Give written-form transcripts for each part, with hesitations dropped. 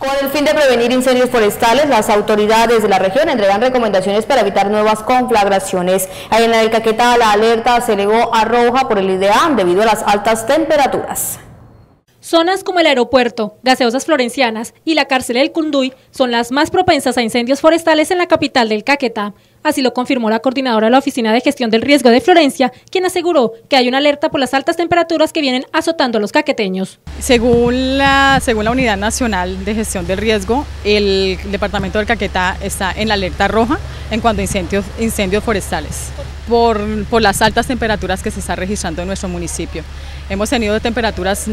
Con el fin de prevenir incendios forestales, las autoridades de la región entregan recomendaciones para evitar nuevas conflagraciones. En el Caquetá la alerta se elevó a roja por el IDEAM debido a las altas temperaturas. Zonas como el aeropuerto, Gaseosas Florencianas y la cárcel El Cunduy son las más propensas a incendios forestales en la capital del Caquetá. Así lo confirmó la coordinadora de la Oficina de Gestión del Riesgo de Florencia, quien aseguró que hay una alerta por las altas temperaturas que vienen azotando a los caqueteños. Según la Unidad Nacional de Gestión del Riesgo, el departamento del Caquetá está en la alerta roja en cuanto a incendios forestales por las altas temperaturas que se está registrando en nuestro municipio. Hemos tenido temperaturas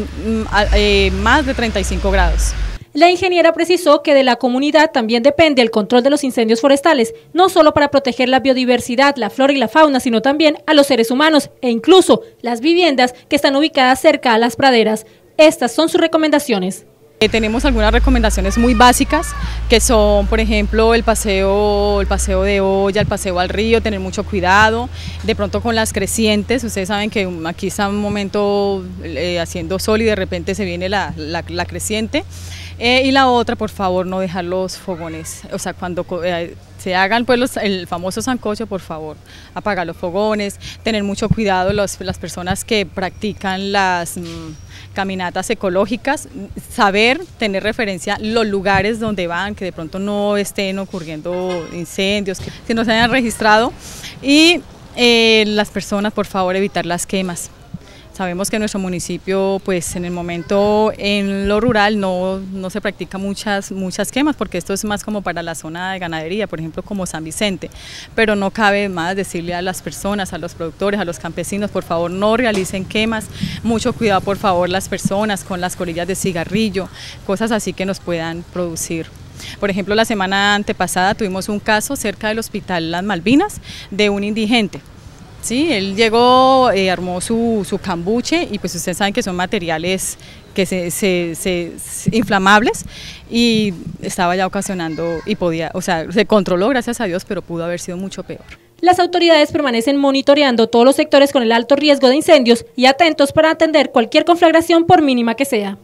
más de 35 grados. La ingeniera precisó que de la comunidad también depende el control de los incendios forestales, no solo para proteger la biodiversidad, la flora y la fauna, sino también a los seres humanos e incluso las viviendas que están ubicadas cerca a las praderas. Estas son sus recomendaciones. Tenemos algunas recomendaciones muy básicas que son, por ejemplo, el paseo de olla, el paseo al río, tener mucho cuidado, de pronto con las crecientes. Ustedes saben que aquí está un momento haciendo sol y de repente se viene la creciente. Y la otra, por favor, no dejar los fogones, o sea, cuando se hagan pues el famoso sancocho, por favor, apagar los fogones, tener mucho cuidado las personas que practican las caminatas ecológicas, saber, tener referencia los lugares donde van, que de pronto no estén ocurriendo incendios, que no se hayan registrado, y las personas, por favor, evitar las quemas. Sabemos que en nuestro municipio, pues en el momento en lo rural no se practica muchas quemas, porque esto es más como para la zona de ganadería, por ejemplo como San Vicente, pero no cabe más decirle a las personas, a los productores, a los campesinos, por favor no realicen quemas, mucho cuidado por favor las personas con las colillas de cigarrillo, cosas así que nos puedan producir. Por ejemplo, la semana antepasada tuvimos un caso cerca del Hospital Las Malvinas de un indigente. Sí, él llegó, armó su cambuche y pues ustedes saben que son materiales que inflamables y estaba ya ocasionando y se controló gracias a Dios, pero pudo haber sido mucho peor. Las autoridades permanecen monitoreando todos los sectores con el alto riesgo de incendios y atentos para atender cualquier conflagración por mínima que sea.